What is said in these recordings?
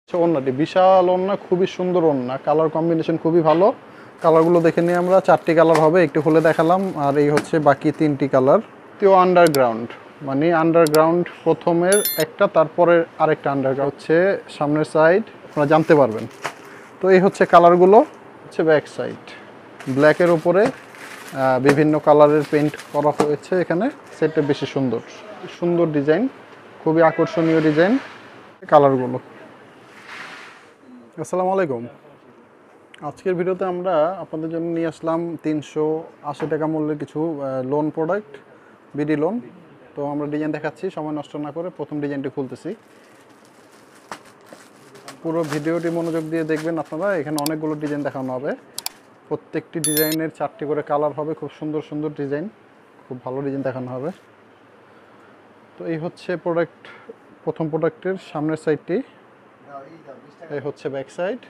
ওড়নাটি বিশাল ওড়না, খুবই সুন্দর ওড়না, কালার কম্বিনেশন খুবই ভালো। কালারগুলো দেখে নিয়ে আমরা, 4টি কালার হবে, একটু খুলে দেখালাম, আর এই হচ্ছে বাকি 3টি কালার। তো আন্ডারগ্রাউন্ড, মানে আন্ডারগ্রাউন্ড প্রথমের একটা, তারপরে আরেকটা আন্ডারগ্রাউন্ড হচ্ছে সামনের সাইড, আপনারা জানতে পারবেন। তো এই হচ্ছে কালারগুলো, হচ্ছে ব্যাক সাইড। ব্ল্যাকের উপরে বিভিন্ন কালারের পেইন্ট করা হয়েছে এখানে। সেটটা বেশি সুন্দর, সুন্দর ডিজাইন, খুবই আকর্ষণীয় ডিজাইন। কালারগুলো। আসসালামু আলাইকুম। আজকের ভিডিওতে আমরা আপনাদের জন্য নিয়ে আসলাম 380 টাকা মূল্যের কিছু লোন প্রোডাক্ট, বিডি লোন। তো আমরা ডিজাইন দেখাচ্ছি, সময় নষ্ট না করে প্রথম ডিজাইনটি খুলতেছি। পুরো ভিডিওটি মনোযোগ দিয়ে দেখবেন আপনারা, এখানে অনেকগুলো ডিজাইন দেখানো হবে। প্রত্যেকটি ডিজাইনের 4টি করে কালার হবে, খুব সুন্দর সুন্দর ডিজাইন, খুব ভালো ডিজাইন দেখানো হবে। তো এই হচ্ছে প্রোডাক্ট, প্রথম প্রোডাক্টের সামনের সাইডটি, এই হচ্ছে ব্যাক সাইড,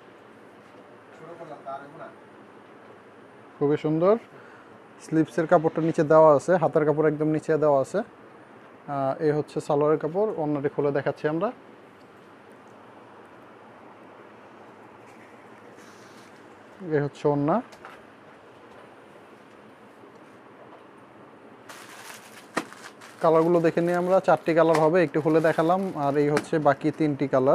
খুবই সুন্দর। স্লিভসের কাপড়টা নিচে দেওয়া আছে, হাতের কাপড় একদম নিচে দেওয়া আছে। এই হচ্ছে সালোয়ারের কাপড়, ওড়নাটি খুলে দেখাচ্ছি আমরা। এই হচ্ছে ওড়না। কালারগুলো দেখে নিয়ে আমরা, 4টি কালার হবে, একটু খুলে দেখালাম, আর এই হচ্ছে বাকি 3টি কালার।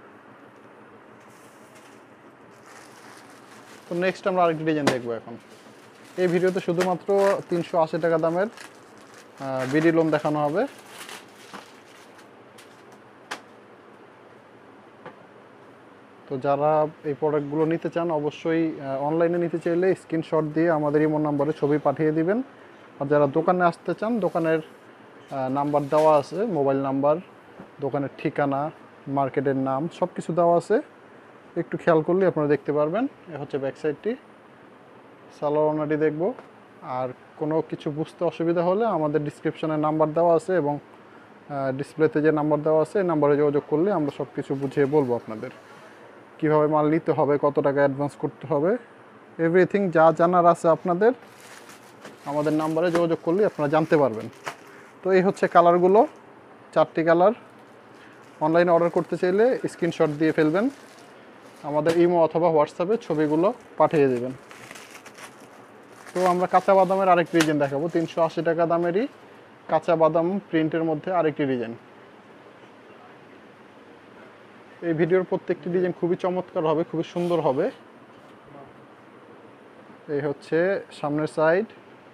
তো নেক্সট আমরা আরেকটি ডিজাইন দেখবো এখন। এই ভিডিওতে শুধুমাত্র 380 টাকা দামের বিডি লোন দেখানো হবে। তো যারা এই প্রোডাক্টগুলো নিতে চান, অবশ্যই অনলাইনে নিতে চাইলে স্ক্রিনশট দিয়ে আমাদের ইমো নাম্বারে ছবি পাঠিয়ে দিবেন। আর যারা দোকানে আসতে চান, দোকানের নাম্বার দেওয়া আছে, মোবাইল নাম্বার, দোকানের ঠিকানা, মার্কেটের নাম, সব কিছু দেওয়া আছে। একটু খেয়াল করলে আপনারা দেখতে পারবেন। এ হচ্ছে ব্যাক সাইডটি, সালোয়ার ওড়নাটি দেখব। আর কোনো কিছু বুঝতে অসুবিধা হলে আমাদের ডিসক্রিপশনে নাম্বার দেওয়া আছে, এবং ডিসপ্লেতে যে নাম্বার দেওয়া আছে এই নাম্বারে যোগাযোগ করলে আমরা সব কিছু বুঝিয়ে বলবো আপনাদের। কীভাবে মাল নিতে হবে, কত টাকা অ্যাডভান্স করতে হবে, এভরিথিং যা জানার আছে আপনাদের আমাদের নাম্বারে যোগাযোগ করলে আপনারা জানতে পারবেন। তো এই হচ্ছে কালারগুলো, 4টি কালার। অনলাইনে অর্ডার করতে চাইলে স্ক্রিনশট দিয়ে ফেলবেন, আমাদের ইমো অথবা হোয়াটসঅ্যাপে ছবিগুলো পাঠিয়ে দেবেন। তো আমরা কাঁচা বাদামের আরেকটি ডিজাইন দেখাবো, 380 টাকা দামেরই কাঁচা বাদাম প্রিন্টের মধ্যে আরেকটি ডিজাইন। এই ভিডিওর প্রত্যেকটি ডিজাইন খুবই চমৎকার হবে, খুবই সুন্দর হবে। এই হচ্ছে সামনের সাইড,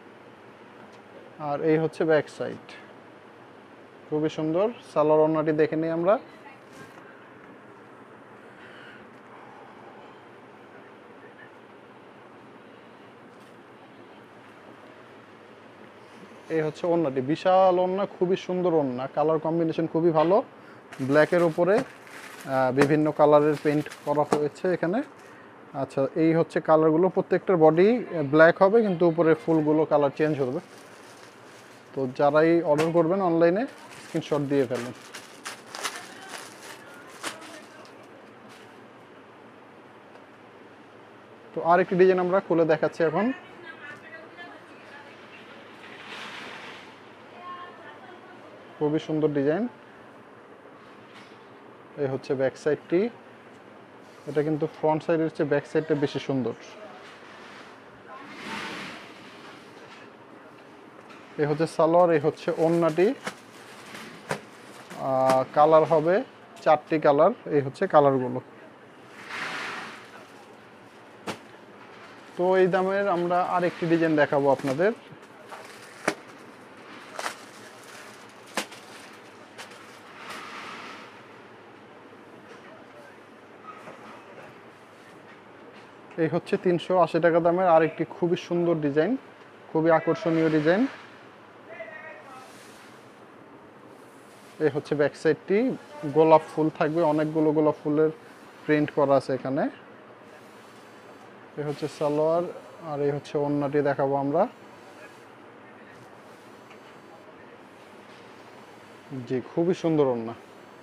আর এই হচ্ছে ব্যাক সাইড, খুবই সুন্দর। সালোয়ার ওড়নাটি দেখে নিই আমরা। এই হচ্ছে ওড়নাটি, বিশাল ওড়না, খুবই সুন্দর ওড়না, কালার কম্বিনেশন খুবই ভালো। ব্ল্যাকের উপরে বিভিন্ন কালারের পেইন্ট করা হয়েছে এখানে। আচ্ছা, এই হচ্ছে কালারগুলো, প্রত্যেকটার বডি ব্ল্যাক হবে, কিন্তু উপরে ফুলগুলো কালার চেঞ্জ হবে। তো যারাই অর্ডার করবেন অনলাইনে স্ক্রিনশট দিয়ে ফেলবেন। তো আরেকটি ডিজাইন আমরা খুলে দেখাচ্ছি এখন। খুবই সুন্দর ডিজাইন। এই হচ্ছে ব্যাক সাইডটি, এটা কিন্তু ফ্রন্ট সাইডের চেয়ে ব্যাক সাইডটা বেশি সুন্দর। এই হচ্ছে সালোয়ার, এই হচ্ছে ওড়নাটি। কালার হবে 4টি কালার, এই হচ্ছে কালারগুলো। তো এই দামের আমরা আরেকটি ডিজাইন দেখাবো আপনাদের। এই হচ্ছে 380 টাকা দামের আরেকটি খুবই সুন্দর ডিজাইন, খুবই আকর্ষণীয় ডিজাইন। এই হচ্ছে ব্যাক সাইডটি, গোলাপ ফুল থাকবে, অনেকগুলো গোলাপ ফুলের প্রিন্ট করা আছে এখানে। এই হচ্ছে সালোয়ার, আর এই হচ্ছে ওড়নাটি দেখাবো আমরা। জি, খুবই সুন্দর ওড়না।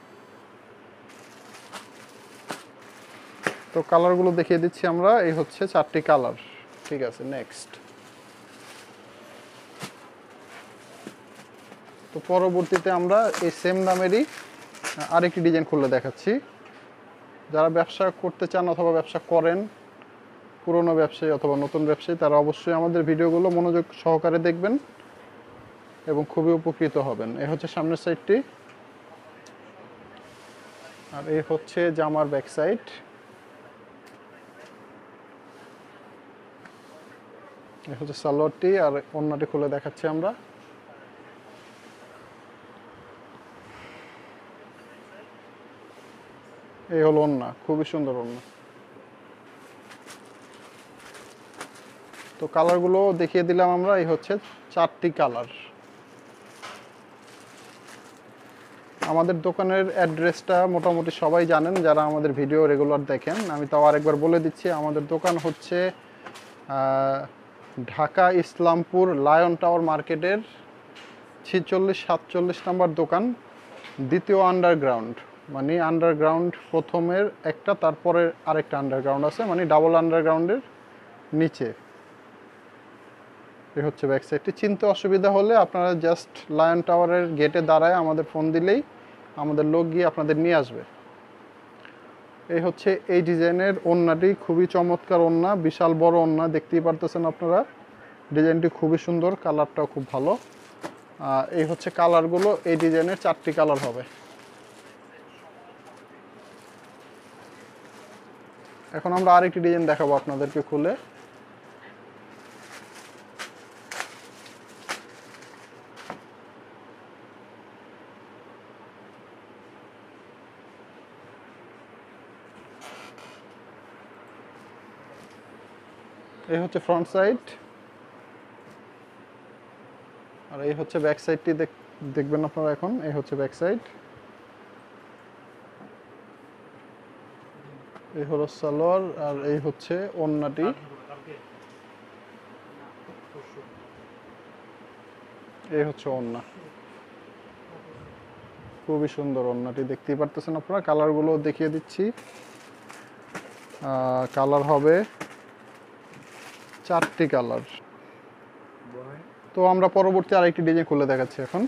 তো কালারগুলো দেখিয়ে দিচ্ছি আমরা। এই হচ্ছে 4টি কালার। ঠিক আছে, নেক্সট। তো পরবর্তীতে আমরা এই সেম দামেরই আরেকটি ডিজাইন খুলে দেখাচ্ছি। যারা ব্যবসা করতে চান অথবা ব্যবসা করেন, পুরনো ব্যবসায়ী অথবা নতুন ব্যবসায়ী, তারা অবশ্যই আমাদের ভিডিওগুলো মনোযোগ সহকারে দেখবেন এবং খুবই উপকৃত হবেন। এই হচ্ছে সামনের সাইডটি, আর এই হচ্ছে জামার ব্যাক সাইড। এই হচ্ছে সালোয়ারটি, আর ওড়নাটি খুলে দেখাচ্ছি আমরা। এই হলো ওড়না, খুবই সুন্দর ওড়না। তো কালারগুলো দেখিয়ে দিলাম আমরা। এই হচ্ছে 4টি কালার। আমাদের দোকানের অ্যাড্রেসটা মোটামুটি সবাই জানেন যারা আমাদের ভিডিও রেগুলার দেখেন, আমি তাও আরেকবার বলে দিচ্ছি। আমাদের দোকান হচ্ছে ঢাকা ইসলামপুর লায়ন টাওয়ার মার্কেটের 46-47 নম্বর দোকান, দ্বিতীয় আন্ডারগ্রাউন্ড। মানে আন্ডারগ্রাউন্ড প্রথমের একটা, তারপরে আরেকটা আন্ডারগ্রাউন্ড আছে, মানে ডাবল আন্ডারগ্রাউন্ডের নিচে। এই হচ্ছে ব্যাক সাইডটি। চিনতে অসুবিধা হলে আপনারা জাস্ট লায়ন টাওয়ারের গেটে দাঁড়ায় আমাদের ফোন দিলেই আমাদের লোক গিয়ে আপনাদের নিয়ে আসবে। এই হচ্ছে এই ডিজাইনের ওড়নাটি, খুবই চমৎকার ওড়না, বিশাল বড় ওড়না, দেখতেই পারতেছেন আপনারা। ডিজাইনটি খুবই সুন্দর, কালারটাও খুব ভালো। এই হচ্ছে কালারগুলো, এই ডিজাইনের 4টি কালার হবে। এখন আমরা আরেকটি ডিজাইন দেখাবো আপনাদেরকে খুলে। এই হচ্ছে ফ্রন্ট সাইড, আর এই হচ্ছে ব্যাক সাইডটি দেখবেন আপনারা এখন। এই হচ্ছে ব্যাক সাইড। এই হলো সালোয়ার, আর এই হচ্ছে ওড়নাটি। এই হচ্ছে ওড়না, খুবই সুন্দর ওড়নাটি, দেখতেই পারতেছেন আপনারা। কালারগুলো দেখিয়ে দিচ্ছি। কালার হবে 4টি কালার। তো আমরা পরবর্তী আরেকটি ডিজাইন খুলে দেখাচ্ছি এখন।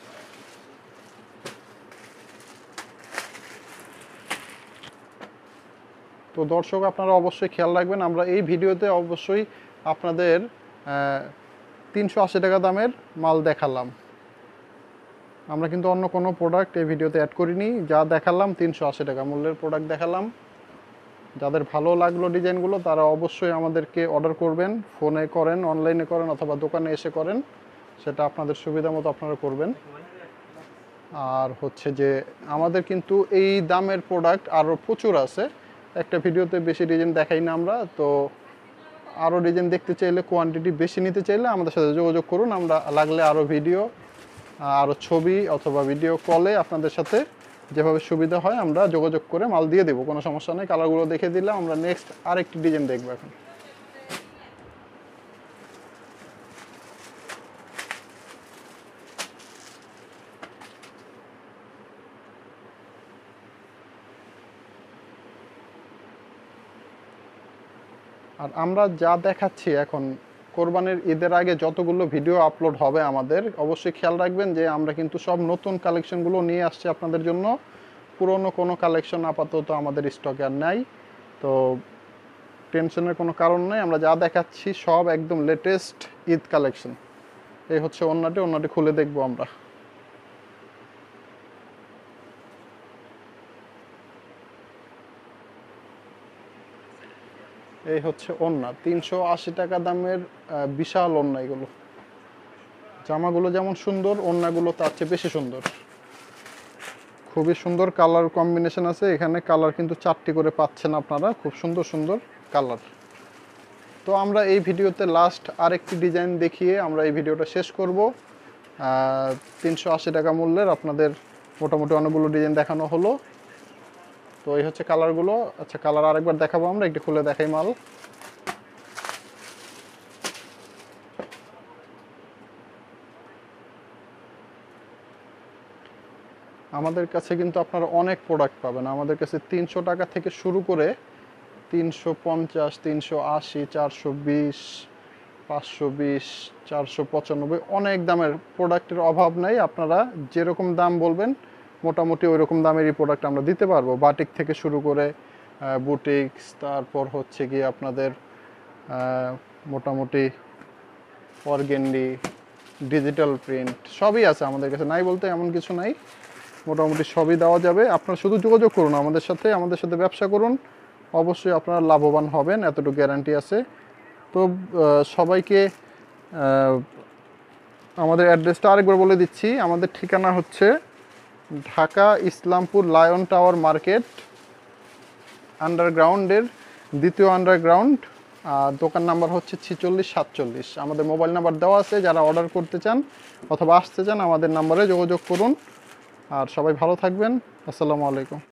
তো দর্শক, আপনারা অবশ্যই খেয়াল রাখবেন, আমরা এই ভিডিওতে অবশ্যই আপনাদের 380 টাকা দামের মাল দেখালাম। আমরা কিন্তু অন্য কোনো প্রোডাক্ট এই ভিডিওতে অ্যাড করিনি। যা দেখালাম 380 টাকা মূল্যের প্রোডাক্ট দেখালাম। যাদের ভালো লাগলো ডিজাইনগুলো তারা অবশ্যই আমাদেরকে অর্ডার করবেন। ফোনে করেন, অনলাইনে করেন, অথবা দোকানে এসে করেন, সেটা আপনাদের সুবিধা মতো আপনারা করবেন। আর হচ্ছে যে আমাদের কিন্তু এই দামের প্রোডাক্ট আরও প্রচুর আছে। একটা ভিডিওতে বেশি ডিজাইন দেখাই না আমরা। তো আরও ডিজাইন দেখতে চাইলে, কোয়ান্টিটি বেশি নিতে চাইলে আমাদের সাথে যোগাযোগ করুন। আমরা লাগলে আরও ভিডিও, আরও ছবি অথবা ভিডিও কলে আপনাদের সাথে যেভাবে সুবিধা হয় আমরা যোগাযোগ করে মাল দিয়ে দেবো, কোনো সমস্যা নেই। কালারগুলো দেখে দিলে আমরা নেক্সট আরেকটি ডিজাইন দেখবো এখন। আর আমরা যা দেখাচ্ছি এখন, কোরবানির ঈদের আগে যতগুলো ভিডিও আপলোড হবে আমাদের, অবশ্যই খেয়াল রাখবেন যে আমরা কিন্তু সব নতুন কালেকশনগুলো নিয়ে আসছি আপনাদের জন্য। পুরনো কোনো কালেকশন আপাতত আমাদের স্টকে আর নাই, তো টেনশনের কোনো কারণ নেই। আমরা যা দেখাচ্ছি সব একদম লেটেস্ট ঈদ কালেকশন। এই হচ্ছে ওড়নাটি খুলে দেখবো আমরা। এই হচ্ছে ওড়না, 380 টাকা দামের বিশাল ওড়না। এগুলো জামাগুলো যেমন সুন্দর, ওড়নাগুলো তার চেয়ে বেশি সুন্দর। খুবই সুন্দর কালার কম্বিনেশন আছে এখানে। কালার কিন্তু 4টি করে পাচ্ছেন আপনারা, খুব সুন্দর সুন্দর কালার। তো আমরা এই ভিডিওতে লাস্ট আরেকটি ডিজাইন দেখিয়ে আমরা এই ভিডিওটা শেষ করব। 380 টাকা মূল্যের আপনাদের মোটামুটি অনেকগুলো ডিজাইন দেখানো হলো। তো এই হচ্ছে কালারগুলো। আচ্ছা, কালার আরেকবার দেখাবো আমরা, একটু খুলে দেখাই মাল। আমাদের কাছে কিন্তু আপনারা অনেক প্রোডাক্ট পাবেন। আমাদের কাছে 300 টাকা থেকে শুরু করে 350, 380, 420, 520, 495, অনেক দামের প্রোডাক্টের অভাব নাই। আপনারা যেরকম দাম বলবেন মোটামুটি ওই রকম দামেরই প্রোডাক্ট আমরা দিতে পারবো। বাটিক থেকে শুরু করে বুটিক্স, তারপর হচ্ছে গিয়ে আপনাদের মোটামুটি অর্গেন্ডি, ডিজিটাল প্রিন্ট সবই আছে আমাদের কাছে, নাই বলতে এমন কিছু নাই, মোটামুটি সবই দেওয়া যাবে। আপনারা শুধু যোগাযোগ করুন আমাদের সাথে ব্যবসা করুন, অবশ্যই আপনারা লাভবান হবেন, এতটুকু গ্যারান্টি আছে। তো সবাইকে আমাদের অ্যাড্রেসটা আরেকবার বলে দিচ্ছি। আমাদের ঠিকানা হচ্ছে Dhaka Islampur lion tower market, আন্ডারগ্রাউন্ডের দ্বিতীয় আন্ডারগ্রাউন্ড। দোকান নাম্বার হচ্ছে 4647। আমাদের মোবাইল নাম্বার দেওয়া আছে, যারা অর্ডার করতে চান অথবা আসতে চান আমাদের নাম্বারে যোগাযোগ করুন। আর সবাই ভালো থাকবেন। আসসালামু আলাইকুম।